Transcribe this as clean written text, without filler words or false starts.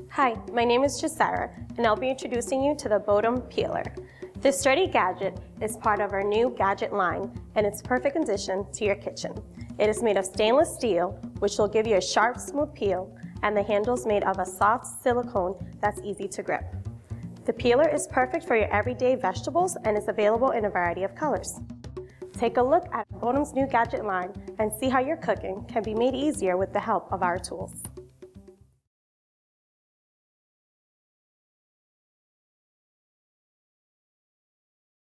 Hi, my name is Jasara, and I'll be introducing you to the BODUM peeler. This sturdy gadget is part of our new gadget line, and it's perfect addition to your kitchen. It is made of stainless steel, which will give you a sharp, smooth peel, and the handle is made of a soft silicone that's easy to grip. The peeler is perfect for your everyday vegetables and is available in a variety of colors. Take a look at BODUM's new gadget line and see how your cooking can be made easier with the help of our tools.